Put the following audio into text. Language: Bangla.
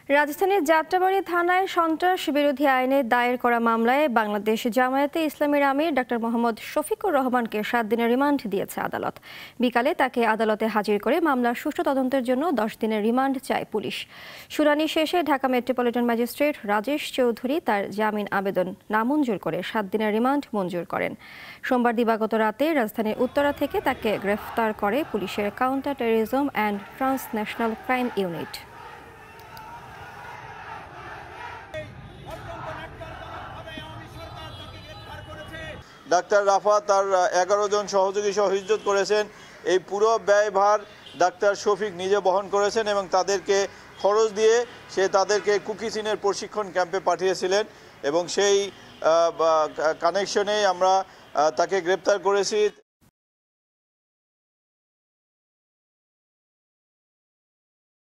রাজধানীর যাত্রাবাড়ী থানায় সন্ত্রাস বিরোধী আইনে দায়ের করা মামলায় বাংলাদেশ জামায়াতে ইসলামীর আমির ডক্টর মোহাম্মদ শফিকুর রহমানকে 7 দিনের রিমান্ড দিয়েছে আদালত। বিকালে তাকে আদালতে হাজির করে মামলার সুষ্ঠু তদন্তের জন্য 10 দিনের রিমান্ড চায় পুলিশ। শুনানি শেষে ঢাকা মেট্রোপলিটন ম্যাজিস্ট্রেট রাজেশ চৌধুরী তার জামিন আবেদন নামঞ্জুর করে 7 দিনের রিমান্ড মঞ্জুর করেন। সোমবার দিবাগত রাতে রাজধানীর উত্তরা থেকে তাকে গ্রেফতার করে পুলিশের counter terrorism and transnational crime unit. Doctor Rafa তার 11 জন সহযোগী সহ হিজরত করেছেন। এই পুরো ব্যয়ভার ডাক্তার শফিক নিজে বহন করেছেন এবং তাদেরকে খরচ দিয়ে তাদেরকে কুকিচিনের প্রশিক্ষণ ক্যাম্পে পাঠিয়েছিলেন এবং সেই কানেকশনেই আমরা তাকে গ্রেপ্তার করেছি।